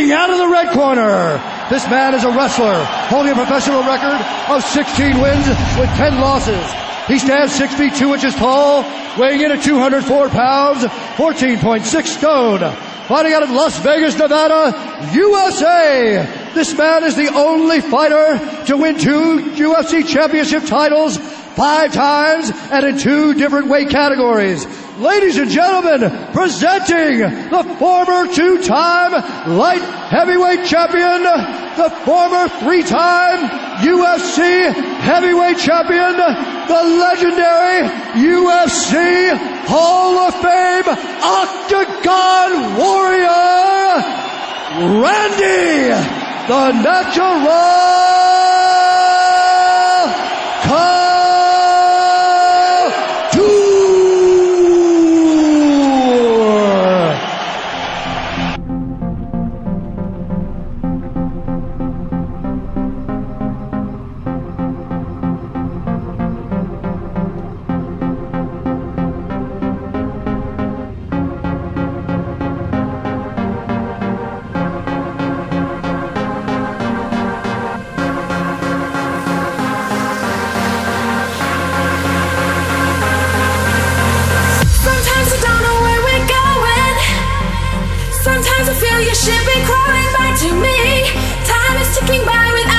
Coming out of the red corner, this man is a wrestler holding a professional record of 16 wins with 10 losses. He stands 6 feet 2 inches tall, weighing in at 204 pounds, 14.6 stone. Fighting out of Las Vegas, Nevada, USA. This man is the only fighter to win 2 UFC championship titles 5 times and in 2 different weight categories. Ladies and gentlemen, presenting the former 2-time light heavyweight champion, the former 3-time UFC heavyweight champion, the legendary UFC Hall of Fame Octagon Warrior, Randy the Natural You should be crawling back to me. Time is ticking by with